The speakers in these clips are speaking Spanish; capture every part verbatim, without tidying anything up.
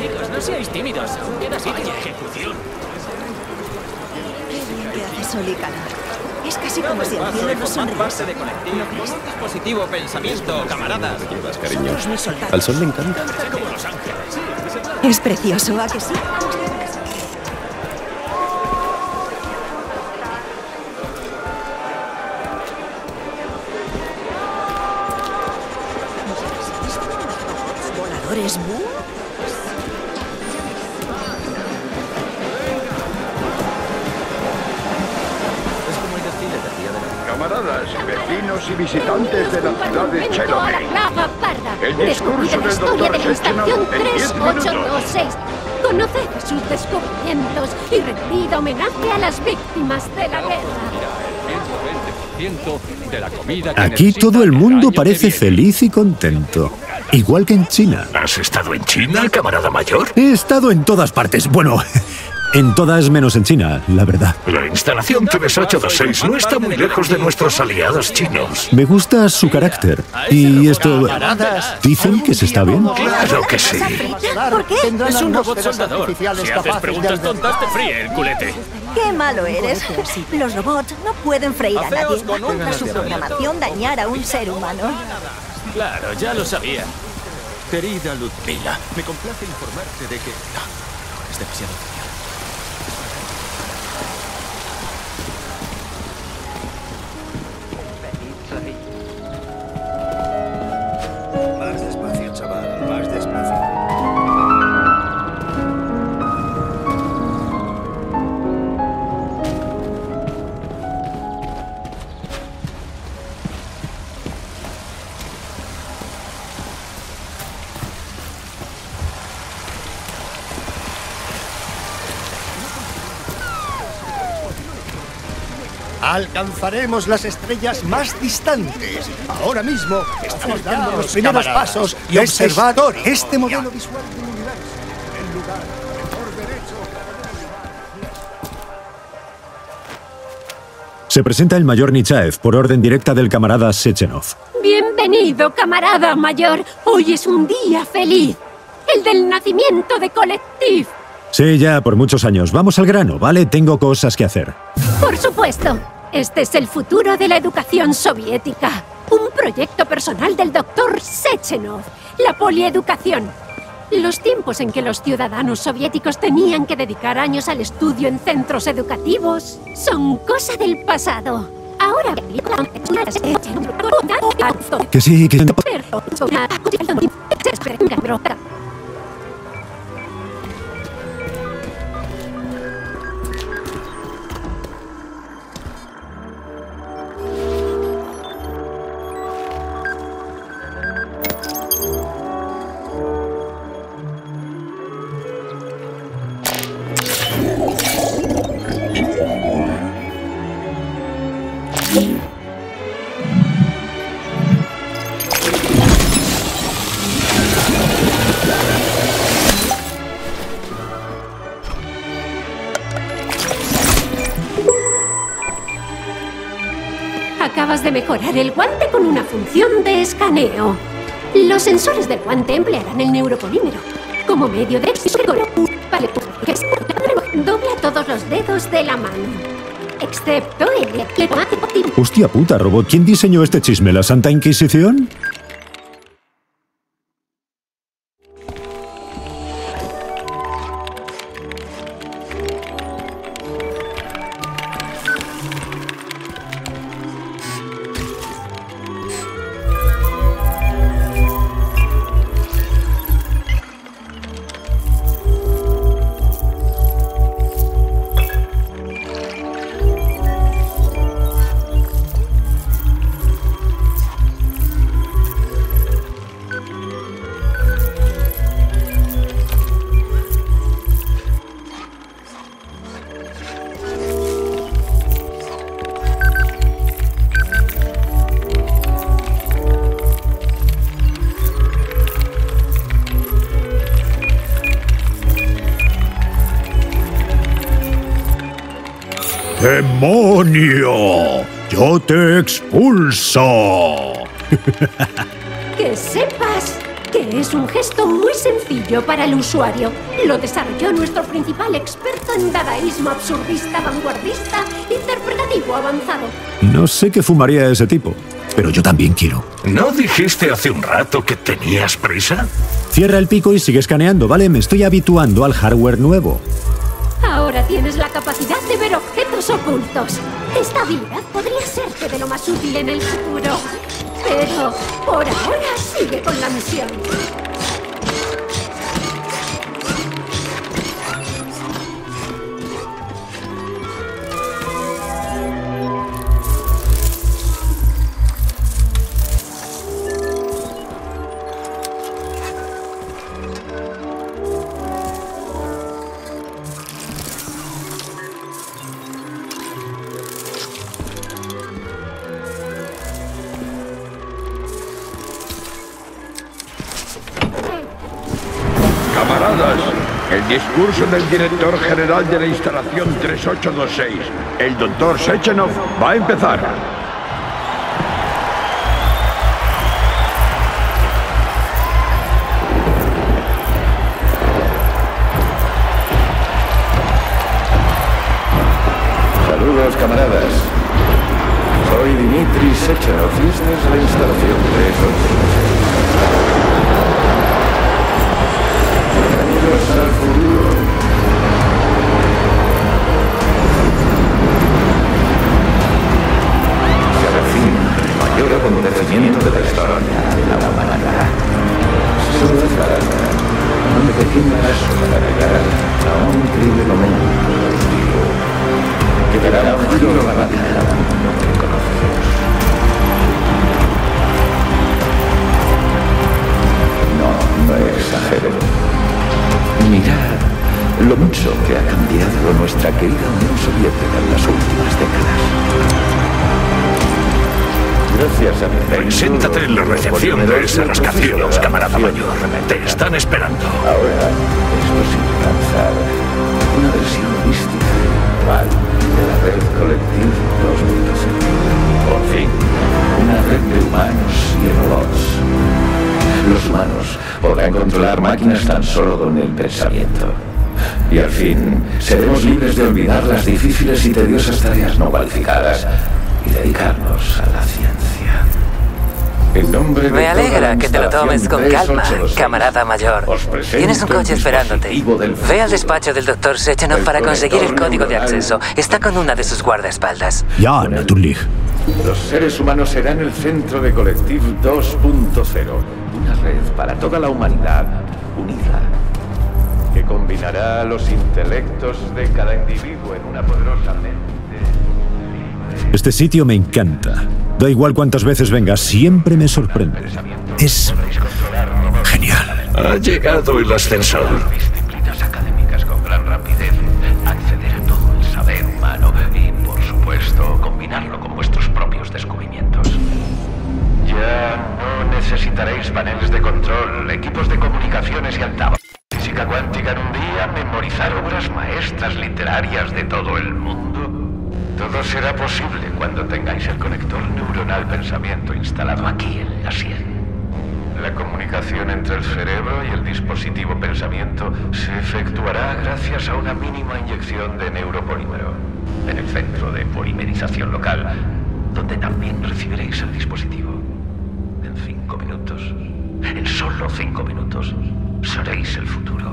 chicos, no seáis tímidos. Queda sitio. Ejecución. Qué bien que hace sol y calor. Es casi como si el cielo nos sonriese. ¿No crees? Positivo pensamiento, camaradas. Llevas, cariño. Nosotros, mis soldados. Al sol le encanta. Como los ángeles. Es precioso, ¿a que sí? ¿Voladores Boo? Camaradas, vecinos y visitantes de la ciudad de Chelomey. El discurso del doctor Sechenov en diez minutos. Conoced sus descubrimientos y rendid homenaje a las víctimas de la guerra. De la comida que Aquí necesita todo el cada mundo año que parece viene. feliz y contento. Igual que en China. ¿Has estado en China, camarada mayor? He estado en todas partes. Bueno, en todas menos en China, la verdad. La instalación T V ocho dos seis no está muy lejos de nuestros aliados chinos. Me gusta su carácter. Y esto... Dicen que se está bien. Claro que sí. ¿Por qué? Es un robot soldador. Si haces preguntas tontas, te fríe el culete. ¡Qué malo eres! Los robots no pueden freír a nadie. Va contra su programación dañar a un ser humano. Claro, ya lo sabía. Querida Ludmila, me complace informarte de que... No, no, es demasiado oficial. Más despacio, chaval, más despacio. Alcanzaremos las estrellas más distantes. Ahora mismo estamos dando los primeros pasos y observad este modelo visual del universo. El lugar mejor derecho. Se presenta el mayor Nichaev por orden directa del camarada Sechenov. Bienvenido, camarada mayor. Hoy es un día feliz. El del nacimiento de Collectif. Sí, ya por muchos años. Vamos al grano, ¿vale? Tengo cosas que hacer. Por supuesto. Este es el futuro de la educación soviética. Un proyecto personal del doctor Sechenov. La polieducación. Los tiempos en que los ciudadanos soviéticos tenían que dedicar años al estudio en centros educativos son cosa del pasado. Ahora... Que sí, que... Acabas de mejorar el guante con una función de escaneo. Los sensores del guante emplearán el neuropolímero como medio de... Dobla todos los dedos de la mano, excepto el... Hostia puta, robot. ¿Quién diseñó este chisme? ¿La Santa Inquisición? ¡Demonio! ¡Yo te expulso! Que sepas que es un gesto muy sencillo para el usuario. Lo desarrolló nuestro principal experto en dadaísmo absurdista, vanguardista, interpretativo avanzado. No sé qué fumaría ese tipo, pero yo también quiero. ¿No dijiste hace un rato que tenías prisa? Cierra el pico y sigue escaneando, ¿vale? Me estoy habituando al hardware nuevo. Ahora tienes la capacidad de ver objetos ocultos. Esta habilidad podría serte de lo más útil en el futuro. Pero por ahora sigue con la misión. Camaradas, el discurso del director general de la instalación tres ocho dos seis, el doctor Sechenov, va a empezar. Saludos, camaradas. Soy Dmitry Sechenov y esta es la instalación tres ocho dos seis. Bienvenidos al futuro. Se avecina el mayor acontecimiento de la historia de la humanidad. Solo falta una pequeña paso para llegar a un increíble momento evolutivo que dará un giro radical al mundo que conocemos. No, no exagero. Mirad lo mucho que ha cambiado nuestra querida Unión Soviética en las últimas décadas. Gracias a mi reino, Preséntate en la recepción de ese rascacielos, camarada mayor. Te están esperando. Ahora es posible lanzar una versión holística igual de la red Collective dos punto cero. Por fin, una red de humanos y robots. Los humanos podrán controlar máquinas tan solo con el pensamiento. Y al fin, seremos libres de olvidar las difíciles y tediosas tareas no cualificadas y dedicarnos a la ciencia. En nombre de Me alegra toda la que te lo tomes con calma, camarada mayor. Tienes un coche esperándote. Ve al despacho del doctor Sechenov para conseguir el código de acceso. Está con una de sus guardaespaldas. Ya, Naturlich. Los seres humanos serán el centro de Collective dos punto cero. Una red para toda la humanidad unida, que combinará los intelectos de cada individuo en una poderosa mente. Este sitio me encanta. Da igual cuántas veces vengas, siempre me sorprende. Es genial. Ha llegado el ascensor. Disciplinas académicas con gran rapidez, acceder a todo el saber humano y, por supuesto, combinarlo con vuestros propios descubrimientos. Ya no necesitaréis paneles de control, equipos de comunicaciones y altavoz. Física cuántica en un día, memorizar obras maestras literarias de todo el mundo. Todo será posible cuando tengáis el conector neuronal pensamiento instalado aquí en la sien. La comunicación entre el cerebro y el dispositivo pensamiento se efectuará gracias a una mínima inyección de neuropolímero en el centro de polimerización local, donde también recibiréis el dispositivo. En cinco minutos, en solo cinco minutos, seréis el futuro.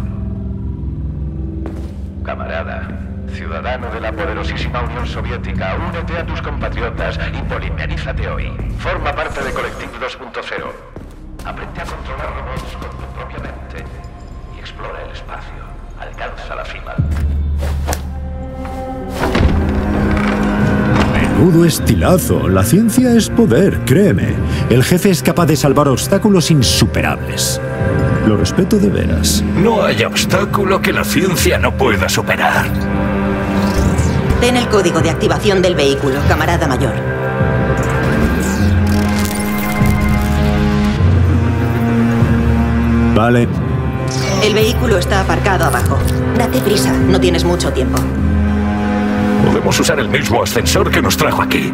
Camarada, ciudadano de la poderosísima Unión Soviética, únete a tus compatriotas y polimerízate hoy. Forma parte de Collective dos punto cero. Aprende a controlar robots con tu propia mente y explora el espacio. Alcanza la cima. Menudo estilazo. La ciencia es poder, créeme. El jefe es capaz de salvar obstáculos insuperables. Lo respeto de veras. No hay obstáculo que la ciencia no pueda superar. Ten el código de activación del vehículo, camarada mayor. Vale. El vehículo está aparcado abajo. Date prisa, no tienes mucho tiempo. Podemos usar el mismo ascensor que nos trajo aquí.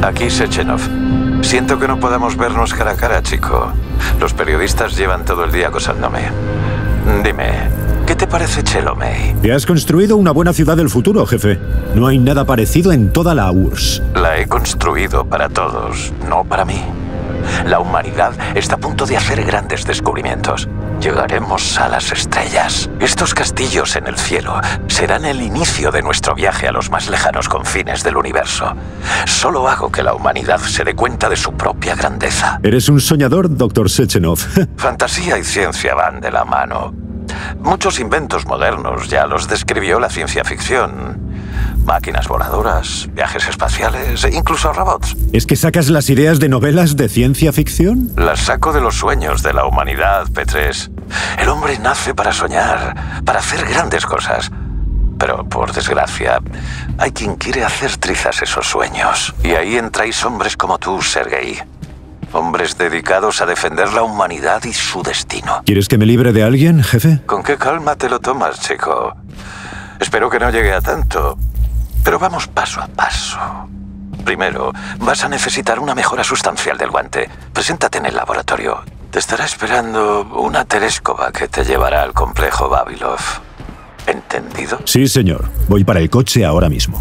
Aquí Sechenov. Siento que no podamos vernos cara a cara, chico. Los periodistas llevan todo el día acosándome. Dime, ¿qué te parece Chelomey? Te has construido una buena ciudad del futuro, jefe. No hay nada parecido en toda la U R S S. La he construido para todos, no para mí. La humanidad está a punto de hacer grandes descubrimientos. Llegaremos a las estrellas. Estos castillos en el cielo serán el inicio de nuestro viaje a los más lejanos confines del universo. Solo hago que la humanidad se dé cuenta de su propia grandeza. Eres un soñador, doctor Sechenov. Fantasía y ciencia van de la mano. Muchos inventos modernos ya los describió la ciencia ficción. Máquinas voladoras, viajes espaciales e incluso robots. ¿Es que sacas las ideas de novelas de ciencia ficción? Las saco de los sueños de la humanidad, P tres. El hombre nace para soñar, para hacer grandes cosas. Pero, por desgracia, hay quien quiere hacer trizas esos sueños. Y ahí entráis hombres como tú, Sergei. Hombres dedicados a defender la humanidad y su destino. ¿Quieres que me libre de alguien, jefe? ¿Con qué calma te lo tomas, chico? Espero que no llegue a tanto. Pero vamos paso a paso. Primero, vas a necesitar una mejora sustancial del guante. Preséntate en el laboratorio. Te estará esperando una telescopa que te llevará al complejo Vavilov. ¿Entendido? Sí, señor. Voy para el coche ahora mismo.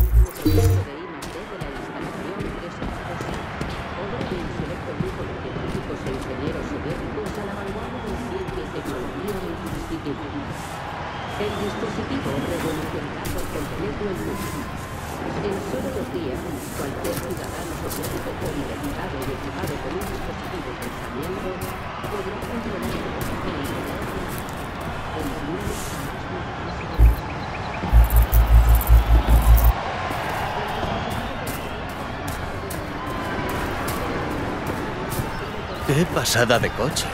¡Qué pasada de coche!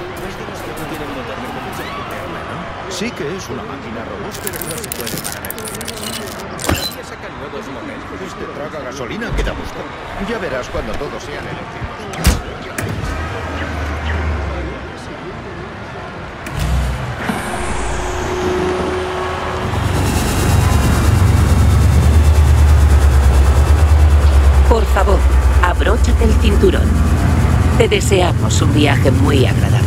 Sí que es una máquina robusta, pero no se puede parar. Ya sacan nuevos modelos. Este traga gasolina que da gusto. Ya verás cuando todos sean eléctricos. Por favor, abróchate el cinturón. Te deseamos un viaje muy agradable.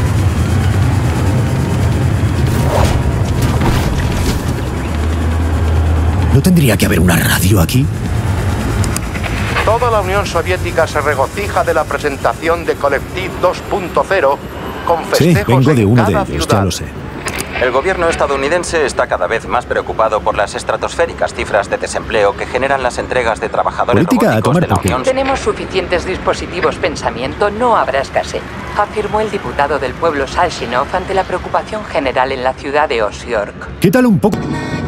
¿No tendría que haber una radio aquí? Toda la Unión Soviética se regocija de la presentación de Collective dos punto cero con festejos sí, vengo de en uno cada de ellos, ciudad. ya lo sé. El gobierno estadounidense está cada vez más preocupado por las estratosféricas cifras de desempleo que generan las entregas de trabajadores Política a robóticos tomar de la por culo. Unión. Tenemos suficientes dispositivos pensamiento, no habrá escasez, afirmó el diputado del pueblo Salshinov ante la preocupación general en la ciudad de Osyork. Quítale un poco.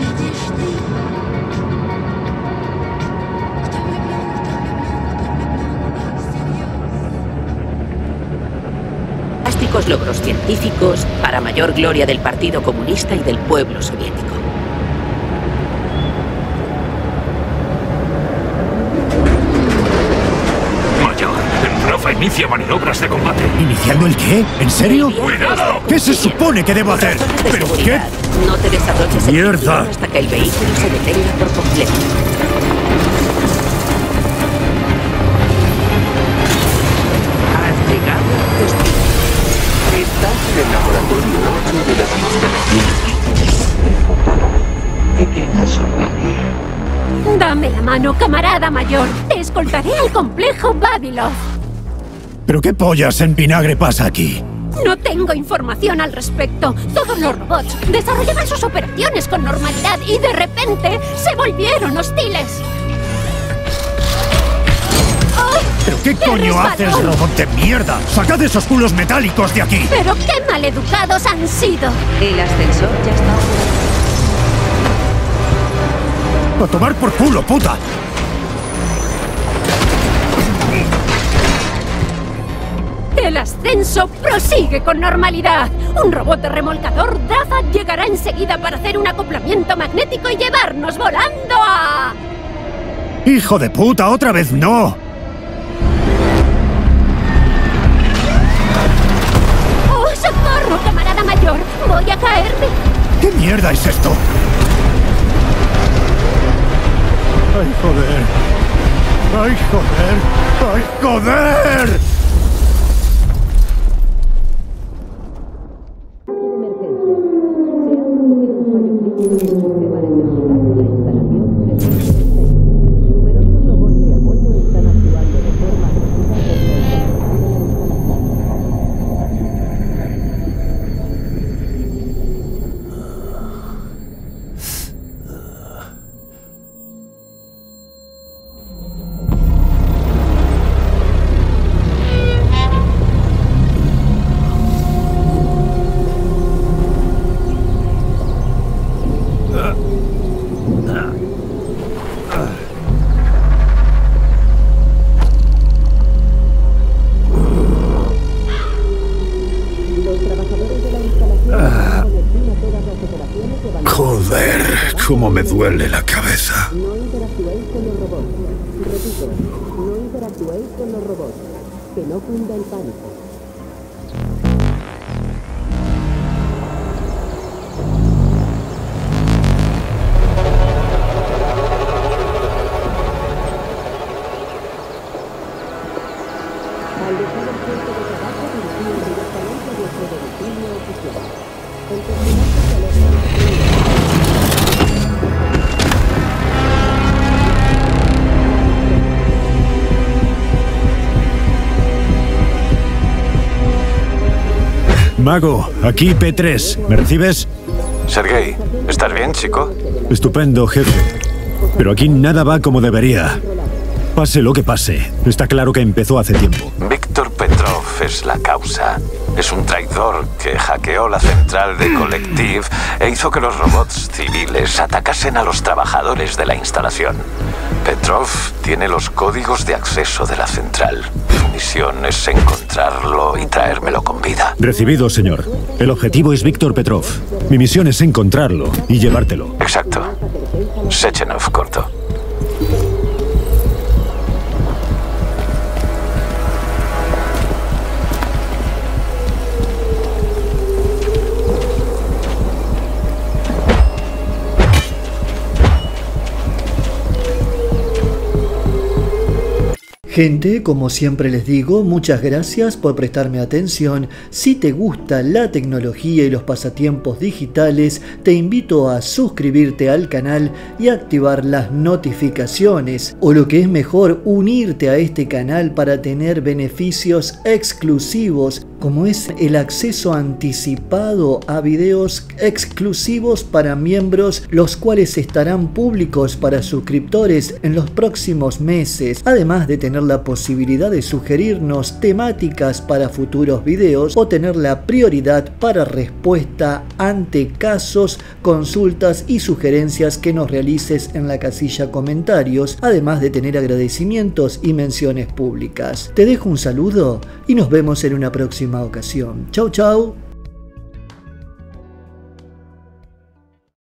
Fantásticos logros científicos para mayor gloria del Partido Comunista y del pueblo soviético. Mayor, Rafa inicia maniobras de combate. ¿Iniciando el qué? ¿En serio? ¡Cuidado! ¿Qué se supone que debo hacer? ¿Pero qué? No te desabroches el ¡Mierda! cinturón hasta que el vehículo se detenga por completo. Has llegado al destino. Estás en el laboratorio ocho de las instalaciones. Pequeña sorpresa. Dame la mano, camarada mayor. Te escoltaré al complejo Vavilov. ¿Pero qué pollas en vinagre pasa aquí? No tengo información al respecto. Todos los robots desarrollaban sus operaciones con normalidad y de repente se volvieron hostiles. ¿Pero qué coño haces, robot de mierda? ¡Sacad esos culos metálicos de aquí! Pero qué maleducados han sido. El ascensor ya está operando. ¡A tomar por culo, puta! El ascenso prosigue con normalidad. Un robot de remolcador Drafa llegará enseguida para hacer un acoplamiento magnético y llevarnos volando a... ¡Hijo de puta! ¡Otra vez no! ¡Oh, socorro, camarada mayor! ¡Voy a caerme! ¿Qué mierda es esto? ¡Ay, joder! ¡Ay, joder! ¡Ay, joder! Joder, cómo me duele la cabeza. No interactuéis con los robots. Repito, no interactuéis con los robots. Que no cunda el pánico. Al dejar el puesto de trabajo, dirigimos directamente a vuestro domicilio oficial. El terminal se aloja. Mago, aquí P tres. ¿Me recibes? Sergei, ¿estás bien, chico? Estupendo, jefe. Pero aquí nada va como debería. Pase lo que pase, está claro que empezó hace tiempo. Víctor Petrov es la causa. Es un traidor que hackeó la central de Collective e hizo que los robots civiles atacasen a los trabajadores de la instalación. Petrov tiene los códigos de acceso de la central. Su misión es encontrarlo y traérmelo con vida. Recibido, señor. El objetivo es Víctor Petrov. Mi misión es encontrarlo y llevártelo. Exacto. Sechenov, corto. Gente, como siempre les digo, muchas gracias por prestarme atención. Si te gusta la tecnología y los pasatiempos digitales, te invito a suscribirte al canal y activar las notificaciones, o lo que es mejor, unirte a este canal para tener beneficios exclusivos, como es el acceso anticipado a videos exclusivos para miembros, los cuales estarán públicos para suscriptores en los próximos meses, además de tener la posibilidad de sugerirnos temáticas para futuros videos o tener la prioridad para respuesta ante casos, consultas y sugerencias que nos realices en la casilla comentarios, además de tener agradecimientos y menciones públicas. Te dejo un saludo y nos vemos en una próxima ocasión. Chau chau.